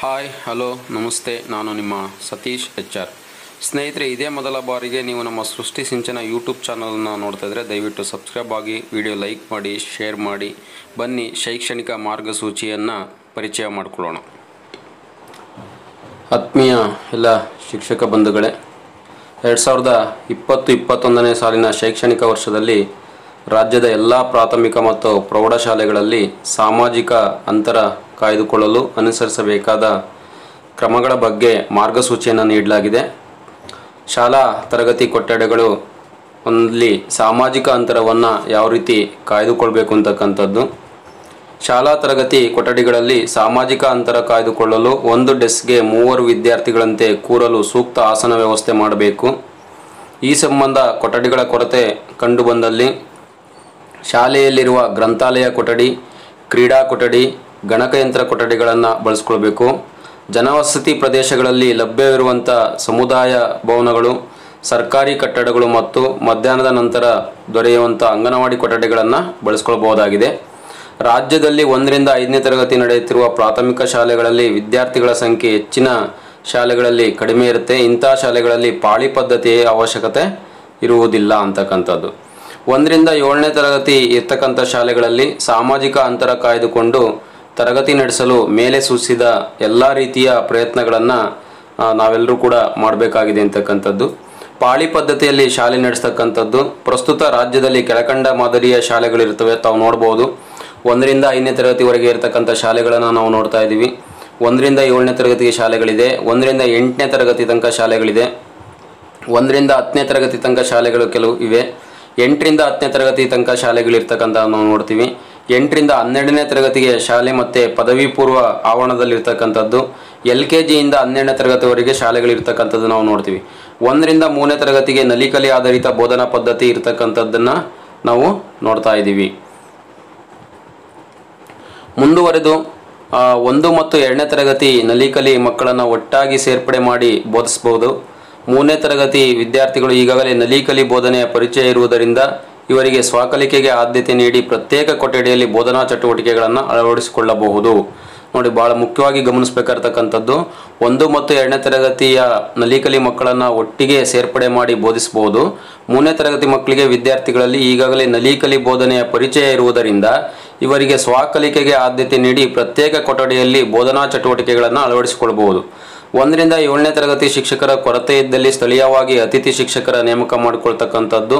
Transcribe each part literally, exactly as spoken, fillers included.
Hi hello ನಮಸ್ತೆ, ನಾನು ನಿಮ್ಮ ಸತೀಶ್ ಎಚ್ ಆರ್. ಸ್ನೇಹಿತರೆ, ಇದೇ ಮೊದಲ ಬಾರಿಗೆ ನೀವು ನಮ್ಮ ಸೃಷ್ಟಿ ಸಿಂಚನ ಯೂಟ್ಯೂಬ್ ಚಾನಲನ್ನು ನೋಡ್ತಾ ಇದ್ದರೆ ದಯವಿಟ್ಟು ಸಬ್ಸ್ಕ್ರೈಬ್ ಆಗಿ, ವಿಡಿಯೋ ಲೈಕ್ ಮಾಡಿ, ಶೇರ್ ಮಾಡಿ. ಬನ್ನಿ ಶೈಕ್ಷಣಿಕ ಮಾರ್ಗಸೂಚಿಯನ್ನು ಪರಿಚಯ ಮಾಡಿಕೊಳ್ಳೋಣ. ಆತ್ಮೀಯ ಎಲ್ಲ ಶಿಕ್ಷಕ ಬಂಧುಗಳೇ, ಎರಡು ಸಾವಿರದ ಇಪ್ಪತ್ತು ಇಪ್ಪತ್ತೊಂದನೇ ಸಾಲಿನ ಶೈಕ್ಷಣಿಕ ವರ್ಷದಲ್ಲಿ ರಾಜ್ಯದ ಎಲ್ಲ ಪ್ರಾಥಮಿಕ ಮತ್ತು ಪ್ರೌಢಶಾಲೆಗಳಲ್ಲಿ ಸಾಮಾಜಿಕ ಅಂತರ ಕಾಯ್ದುಕೊಳ್ಳಲು ಅನುಸರಿಸಬೇಕಾದ ಕ್ರಮಗಳ ಬಗ್ಗೆ ಮಾರ್ಗಸೂಚಿಯನ್ನು ನೀಡಲಾಗಿದೆ. ಶಾಲಾ ತರಗತಿ ಕೊಠಡಿಗಳು ಅಲ್ಲಿ ಸಾಮಾಜಿಕ ಅಂತರವನ್ನು ಯಾವ ರೀತಿ ಕಾಯ್ದುಕೊಳ್ಬೇಕು ಅಂತಕ್ಕಂಥದ್ದು, ಶಾಲಾ ತರಗತಿ ಕೊಠಡಿಗಳಲ್ಲಿ ಸಾಮಾಜಿಕ ಅಂತರ ಕಾಯ್ದುಕೊಳ್ಳಲು ಒಂದು ಡೆಸ್ಕ್ಗೆ ಮೂವರು ವಿದ್ಯಾರ್ಥಿಗಳಂತೆ ಕೂರಲು ಸೂಕ್ತ ಆಸನ ವ್ಯವಸ್ಥೆ ಮಾಡಬೇಕು. ಈ ಸಂಬಂಧ ಕೊಠಡಿಗಳ ಕೊರತೆ ಕಂಡುಬಂದಲ್ಲಿ ಶಾಲೆಯಲ್ಲಿರುವ ಗ್ರಂಥಾಲಯ ಕೊಠಡಿ, ಕ್ರೀಡಾ ಕೊಠಡಿ, ಗಣಕಯಂತ್ರ ಕೊಠಡಿಗಳನ್ನು ಬಳಸ್ಕೊಳ್ಬೇಕು. ಜನವಸತಿ ಪ್ರದೇಶಗಳಲ್ಲಿ ಲಭ್ಯವಿರುವಂಥ ಸಮುದಾಯ ಭವನಗಳು, ಸರ್ಕಾರಿ ಕಟ್ಟಡಗಳು ಮತ್ತು ಮಧ್ಯಾಹ್ನದ ನಂತರ ದೊರೆಯುವಂಥ ಅಂಗನವಾಡಿ ಕೊಠಡಿಗಳನ್ನು ಬಳಸ್ಕೊಳ್ಬಹುದಾಗಿದೆ. ರಾಜ್ಯದಲ್ಲಿ ಒಂದರಿಂದ ಐದನೇ ತರಗತಿ ನಡೆಯುತ್ತಿರುವ ಪ್ರಾಥಮಿಕ ಶಾಲೆಗಳಲ್ಲಿ ವಿದ್ಯಾರ್ಥಿಗಳ ಸಂಖ್ಯೆ ಹೆಚ್ಚಿನ ಶಾಲೆಗಳಲ್ಲಿ ಕಡಿಮೆ ಇರುತ್ತೆ. ಇಂಥ ಶಾಲೆಗಳಲ್ಲಿ ಪಾಳಿ ಪದ್ಧತಿಯ ಅವಶ್ಯಕತೆ ಇರುವುದಿಲ್ಲ ಅಂತಕ್ಕಂಥದ್ದು. ಒಂದರಿಂದ ಏಳನೇ ತರಗತಿ ಇರ್ತಕ್ಕಂಥ ಶಾಲೆಗಳಲ್ಲಿ ಸಾಮಾಜಿಕ ಅಂತರ ಕಾಯ್ದುಕೊಂಡು ತರಗತಿ ನಡೆಸಲು ಮೇಲೆ ಸೂಚಿಸಿದ ಎಲ್ಲ ರೀತಿಯ ಪ್ರಯತ್ನಗಳನ್ನು ನಾವೆಲ್ಲರೂ ಕೂಡ ಮಾಡಬೇಕಾಗಿದೆ ಅಂತಕ್ಕಂಥದ್ದು. ಪಾಳಿ ಪದ್ಧತಿಯಲ್ಲಿ ಶಾಲೆ ನಡೆಸ್ತಕ್ಕಂಥದ್ದು ಪ್ರಸ್ತುತ ರಾಜ್ಯದಲ್ಲಿ ಕೆಳಕಂಡ ಮಾದರಿಯ ಶಾಲೆಗಳಿರ್ತವೆ, ತಾವು ನೋಡ್ಬೋದು. ಒಂದರಿಂದ ಐದನೇ ತರಗತಿವರೆಗೆ ಇರತಕ್ಕಂಥ ಶಾಲೆಗಳನ್ನು ನಾವು ನೋಡ್ತಾ ಇದ್ದೀವಿ. ಒಂದರಿಂದ ಏಳನೇ ತರಗತಿಗೆ ಶಾಲೆಗಳಿದೆ, ಒಂದರಿಂದ ಎಂಟನೇ ತರಗತಿ ತನಕ ಶಾಲೆಗಳಿದೆ, ಒಂದರಿಂದ ಹತ್ತನೇ ತರಗತಿ ತನಕ ಶಾಲೆಗಳು ಕೆಲವು ಇವೆ, ಎಂಟರಿಂದ ಹತ್ತನೇ ತರಗತಿ ತನಕ ಶಾಲೆಗಳಿರ್ತಕ್ಕಂಥ ನಾವು ನೋಡ್ತೀವಿ. ಎಂಟರಿಂದ ಹನ್ನೆರಡನೇ ತರಗತಿಗೆ ಶಾಲೆ ಮತ್ತು ಪದವಿ ಪೂರ್ವ ಆವರಣದಲ್ಲಿರ್ತಕ್ಕಂಥದ್ದು, ಎಲ್ ಕೆ ಜಿಯಿಂದ ಹನ್ನೆರಡನೇ ತರಗತಿವರೆಗೆ ಶಾಲೆಗಳಿರ್ತಕ್ಕಂಥದ್ದು ನಾವು ನೋಡ್ತೀವಿ. ಒಂದರಿಂದ ಮೂರನೇ ತರಗತಿಗೆ ನಲಿಕಲಿ ಆಧಾರಿತ ಬೋಧನಾ ಪದ್ಧತಿ ಇರ್ತಕ್ಕಂಥದ್ದನ್ನು ನಾವು ನೋಡ್ತಾ ಇದ್ದೀವಿ. ಮುಂದುವರೆದು ಒಂದು ಮತ್ತು ಎರಡನೇ ತರಗತಿ ನಲಿಕಲಿ ಮಕ್ಕಳನ್ನು ಒಟ್ಟಾಗಿ ಸೇರ್ಪಡೆ ಮಾಡಿ ಬೋಧಿಸಬಹುದು. ಮೂರನೇ ತರಗತಿ ವಿದ್ಯಾರ್ಥಿಗಳು ಈಗಾಗಲೇ ನಲಿಕಲಿ ಬೋಧನೆಯ ಪರಿಚಯ ಇರುವುದರಿಂದ ಇವರಿಗೆ ಸ್ವಕಲಿಕೆಗೆ ಆದ್ಯತೆ ನೀಡಿ ಪ್ರತ್ಯೇಕ ಕೊಠಡಿಯಲ್ಲಿ ಬೋಧನಾ ಚಟುವಟಿಕೆಗಳನ್ನು ಅಳವಡಿಸಿಕೊಳ್ಳಬಹುದು. ನೋಡಿ, ಭಾಳ ಮುಖ್ಯವಾಗಿ ಗಮನಿಸಬೇಕಾಗಿರ್ತಕ್ಕಂಥದ್ದು, ಒಂದು ಮತ್ತು ಎರಡನೇ ತರಗತಿಯ ನಲಿಕಲಿ ಮಕ್ಕಳನ್ನು ಒಟ್ಟಿಗೆ ಸೇರ್ಪಡೆ ಮಾಡಿ ಬೋಧಿಸಬಹುದು. ಮೂರನೇ ತರಗತಿ ಮಕ್ಕಳಿಗೆ ವಿದ್ಯಾರ್ಥಿಗಳಲ್ಲಿ ಈಗಾಗಲೇ ನಲಿಕಲಿ ಬೋಧನೆಯ ಪರಿಚಯ ಇರುವುದರಿಂದ ಇವರಿಗೆ ಸ್ವಕಲಿಕೆಗೆ ಆದ್ಯತೆ ನೀಡಿ ಪ್ರತ್ಯೇಕ ಕೊಠಡಿಯಲ್ಲಿ ಬೋಧನಾ ಚಟುವಟಿಕೆಗಳನ್ನು ಅಳವಡಿಸಿಕೊಳ್ಳಬಹುದು. ಒಂದರಿಂದ ಏಳನೇ ತರಗತಿ ಶಿಕ್ಷಕರ ಕೊರತೆ ಇದ್ದಲ್ಲಿ ಸ್ಥಳೀಯವಾಗಿ ಅತಿಥಿ ಶಿಕ್ಷಕರ ನೇಮಕ ಮಾಡಿಕೊಳ್ತಕ್ಕಂಥದ್ದು.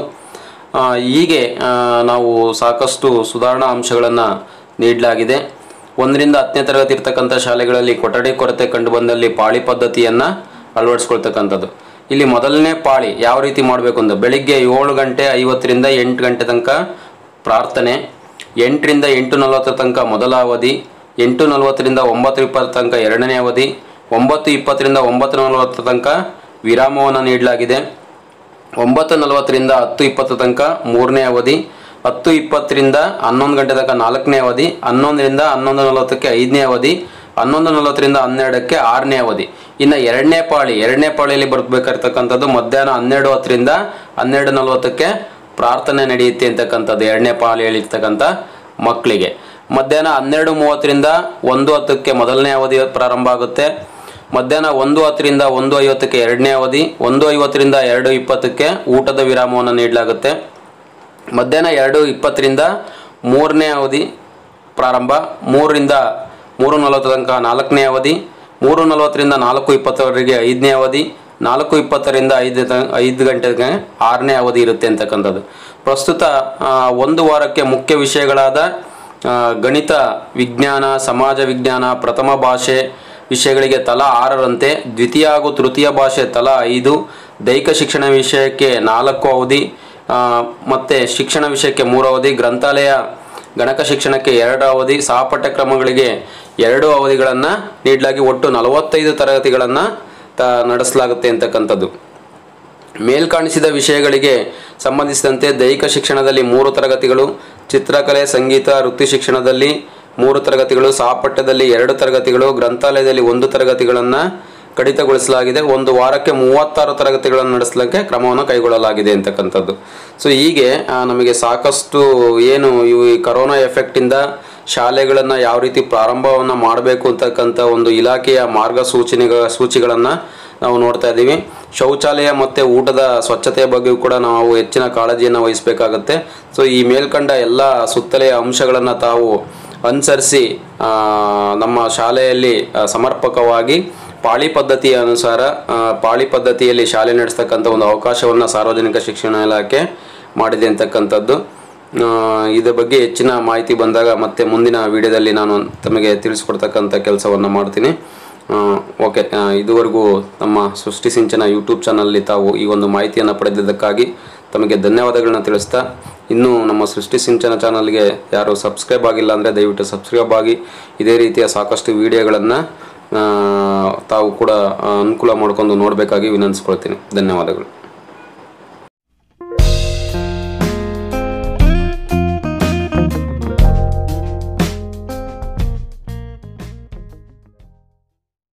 ಹೀಗೆ ನಾವು ಸಾಕಷ್ಟು ಸುಧಾರಣಾ ಅಂಶಗಳನ್ನು ನೀಡಲಾಗಿದೆ. ಒಂದರಿಂದ ಹತ್ತನೇ ತರಗತಿ ಇರ್ತಕ್ಕಂಥ ಶಾಲೆಗಳಲ್ಲಿ ಕೊಠಡಿ ಕೊರತೆ ಕಂಡುಬಂದಲ್ಲಿ ಪಾಳಿ ಪದ್ಧತಿಯನ್ನು ಅಳವಡಿಸ್ಕೊಳ್ತಕ್ಕಂಥದ್ದು. ಇಲ್ಲಿ ಮೊದಲನೇ ಪಾಳಿ ಯಾವ ರೀತಿ ಮಾಡಬೇಕು ಅಂದ್ರೆ, ಬೆಳಿಗ್ಗೆ ಏಳು ಗಂಟೆ ಐವತ್ತರಿಂದ ಎಂಟು ಗಂಟೆ ತನಕ ಪ್ರಾರ್ಥನೆ, ಎಂಟರಿಂದ ಎಂಟು ನಲವತ್ತರ ತನಕ ಮೊದಲ ಅವಧಿ, ಎಂಟು ನಲವತ್ತರಿಂದ ಒಂಬತ್ತು ಇಪ್ಪತ್ತರ ತನಕ ಎರಡನೇ ಅವಧಿ, ಒಂಬತ್ತು ಇಪ್ಪತ್ತರಿಂದ ಒಂಬತ್ತು ನಲವತ್ತರ ತನಕ ವಿರಾಮವನ್ನು ನೀಡಲಾಗಿದೆ. ಒಂಬತ್ತು ನಲವತ್ತರಿಂದ ಹತ್ತು ಇಪ್ಪತ್ತರ ತನಕ ಮೂರನೇ ಅವಧಿ, ಹತ್ತು ಇಪ್ಪತ್ತರಿಂದ ಹನ್ನೊಂದು ಗಂಟೆ ತನಕ ನಾಲ್ಕನೇ ಅವಧಿ, ಹನ್ನೊಂದರಿಂದ ಹನ್ನೊಂದು ನಲವತ್ತಕ್ಕೆ ಐದನೇ ಅವಧಿ, ಹನ್ನೊಂದು ನಲವತ್ತರಿಂದ ಹನ್ನೆರಡಕ್ಕೆ ಆರನೇ ಅವಧಿ. ಇನ್ನು ಎರಡನೇ ಪಾಳಿ ಎರಡನೇ ಪಾಳಿಯಲ್ಲಿ ಬರಬೇಕಾಗಿರ್ತಕ್ಕಂಥದ್ದು ಮಧ್ಯಾಹ್ನ ಹನ್ನೆರಡು ಹತ್ತರಿಂದ ಹನ್ನೆರಡು ನಲವತ್ತಕ್ಕೆ ಪ್ರಾರ್ಥನೆ ನಡೆಯುತ್ತೆ ಅಂತಕ್ಕಂಥದ್ದು ಎರಡನೇ ಪಾಳಿಯಲ್ಲಿರ್ತಕ್ಕಂಥ ಮಕ್ಕಳಿಗೆ. ಮಧ್ಯಾಹ್ನ ಹನ್ನೆರಡು ಮೂವತ್ತರಿಂದ ಒಂದು ಹತ್ತಕ್ಕೆ ಮೊದಲನೇ ಅವಧಿ ಪ್ರಾರಂಭ ಆಗುತ್ತೆ. ಮಧ್ಯಾಹ್ನ ಒಂದು ಹತ್ತರಿಂದ ಒಂದು ಐವತ್ತಕ್ಕೆ ಎರಡನೇ ಅವಧಿ, ಒಂದು ಐವತ್ತರಿಂದ ಎರಡು ಇಪ್ಪತ್ತಕ್ಕೆ ಊಟದ ವಿರಾಮವನ್ನು ನೀಡಲಾಗುತ್ತೆ. ಮಧ್ಯಾಹ್ನ ಎರಡು ಇಪ್ಪತ್ತರಿಂದ ಮೂರನೇ ಅವಧಿ ಪ್ರಾರಂಭ, ಮೂರರಿಂದ ಮೂರು ನಲವತ್ತರ ತನಕ ನಾಲ್ಕನೇ ಅವಧಿ, ಮೂರು ನಲವತ್ತರಿಂದ ನಾಲ್ಕು ಇಪ್ಪತ್ತರವರೆಗೆ ಐದನೇ ಅವಧಿ, ನಾಲ್ಕು ಇಪ್ಪತ್ತರಿಂದ ಐದು ತ ಐದು ಗಂಟೆಗೆ ಆರನೇ ಅವಧಿ ಇರುತ್ತೆ ಅಂತಕ್ಕಂಥದ್ದು. ಪ್ರಸ್ತುತ ಒಂದು ವಾರಕ್ಕೆ ಮುಖ್ಯ ವಿಷಯಗಳಾದ ಗಣಿತ, ವಿಜ್ಞಾನ, ಸಮಾಜ ವಿಜ್ಞಾನ, ಪ್ರಥಮ ಭಾಷೆ ವಿಷಯಗಳಿಗೆ ತಲಾ ಆರರಂತೆ, ದ್ವಿತೀಯ ಹಾಗೂ ತೃತೀಯ ಭಾಷೆ ತಲಾ ಐದು, ದೈಹಿಕ ಶಿಕ್ಷಣ ವಿಷಯಕ್ಕೆ ನಾಲ್ಕು ಅವಧಿ ಮತ್ತು ಶಿಕ್ಷಣ ವಿಷಯಕ್ಕೆ ಮೂರು ಅವಧಿ, ಗ್ರಂಥಾಲಯ ಗಣಕ ಶಿಕ್ಷಣಕ್ಕೆ ಎರಡು ಅವಧಿ, ಸಹಪಠ್ಯಕ್ರಮಗಳಿಗೆ ಎರಡು ಅವಧಿಗಳನ್ನು ನೀಡಲಾಗಿ ಒಟ್ಟು ನಲವತ್ತೈದು ತರಗತಿಗಳನ್ನು ತ ನಡೆಸಲಾಗುತ್ತೆ ಅಂತಕ್ಕಂಥದ್ದು. ಮೇಲ್ಕಾಣಿಸಿದ ವಿಷಯಗಳಿಗೆ ಸಂಬಂಧಿಸಿದಂತೆ ದೈಹಿಕ ಶಿಕ್ಷಣದಲ್ಲಿ ಮೂರು ತರಗತಿಗಳು, ಚಿತ್ರಕಲೆ, ಸಂಗೀತ, ವೃತ್ತಿ ಶಿಕ್ಷಣದಲ್ಲಿ ಮೂರು ತರಗತಿಗಳು, ಸಹಪಠ್ಯದಲ್ಲಿ ಎರಡು ತರಗತಿಗಳು, ಗ್ರಂಥಾಲಯದಲ್ಲಿ ಒಂದು ತರಗತಿಗಳನ್ನು ಕಡಿತಗೊಳಿಸಲಾಗಿದೆ. ಒಂದು ವಾರಕ್ಕೆ ಮೂವತ್ತಾರು ತರಗತಿಗಳನ್ನು ನಡೆಸಲಿಕ್ಕೆ ಕ್ರಮವನ್ನು ಕೈಗೊಳ್ಳಲಾಗಿದೆ ಅಂತಕ್ಕಂಥದ್ದು. ಸೊ ಹೀಗೆ ನಮಗೆ ಸಾಕಷ್ಟು ಏನು ಇವು ಈ ಕರೋನಾ ಎಫೆಕ್ಟಿಂದ ಶಾಲೆಗಳನ್ನು ಯಾವ ರೀತಿ ಪ್ರಾರಂಭವನ್ನು ಮಾಡಬೇಕು ಅಂತಕ್ಕಂಥ ಒಂದು ಇಲಾಖೆಯ ಮಾರ್ಗಸೂಚನೆಗಳ ಸೂಚಿಗಳನ್ನು ನಾವು ನೋಡ್ತಾ ಇದ್ದೀವಿ. ಶೌಚಾಲಯ ಮತ್ತು ಊಟದ ಸ್ವಚ್ಛತೆಯ ಬಗ್ಗೆಯೂ ಕೂಡ ನಾವು ಹೆಚ್ಚಿನ ಕಾಳಜಿಯನ್ನು ವಹಿಸಬೇಕಾಗತ್ತೆ. ಸೊ ಈ ಮೇಲ್ಕಂಡ ಎಲ್ಲ ಸುತ್ತಲೆಯ ಅಂಶಗಳನ್ನು ತಾವು ಅನುಸರಿಸಿ ನಮ್ಮ ಶಾಲೆಯಲ್ಲಿ ಸಮರ್ಪಕವಾಗಿ ಪಾಳಿ ಪದ್ಧತಿಯ ಅನುಸಾರ ಪಾಳಿ ಪದ್ಧತಿಯಲ್ಲಿ ಶಾಲೆ ನಡೆಸ್ತಕ್ಕಂಥ ಒಂದು ಅವಕಾಶವನ್ನು ಸಾರ್ವಜನಿಕ ಶಿಕ್ಷಣ ಇಲಾಖೆ ಮಾಡಿದೆ ಅಂತಕ್ಕಂಥದ್ದು. ಇದರ ಬಗ್ಗೆ ಹೆಚ್ಚಿನ ಮಾಹಿತಿ ಬಂದಾಗ ಮತ್ತೆ ಮುಂದಿನ ವಿಡಿಯೋದಲ್ಲಿ ನಾನು ತಮಗೆ ತಿಳಿಸ್ಕೊಡ್ತಕ್ಕಂಥ ಕೆಲಸವನ್ನು ಮಾಡ್ತೀನಿ. ಓಕೆ, ಇದುವರೆಗೂ ನಮ್ಮ ಸೃಷ್ಟಿ ಸಿಂಚನ ಯೂಟ್ಯೂಬ್ ಚಾನಲಲ್ಲಿ ತಾವು ಈ ಒಂದು ಮಾಹಿತಿಯನ್ನು ಪಡೆದಿದ್ದಕ್ಕಾಗಿ ತಮಗೆ ಧನ್ಯವಾದಗಳನ್ನ ತಿಳಿಸ್ತಾ, ಇನ್ನೂ ನಮ್ಮ ಸೃಷ್ಟಿ ಸಿಂಚನ ಚಾನಲ್ಗೆ ಯಾರು ಸಬ್ಸ್ಕ್ರೈಬ್ ಆಗಿಲ್ಲ ಅಂದರೆ ದಯವಿಟ್ಟು ಸಬ್ಸ್ಕ್ರೈಬ್ ಆಗಿ ಇದೇ ರೀತಿಯ ಸಾಕಷ್ಟು ವಿಡಿಯೋಗಳನ್ನು ತಾವು ಕೂಡ ಅನುಕೂಲ ಮಾಡಿಕೊಂಡು ನೋಡಬೇಕಾಗಿ ವಿನಂತಿಸ್ಕೊಳ್ತೀನಿ. ಧನ್ಯವಾದಗಳು.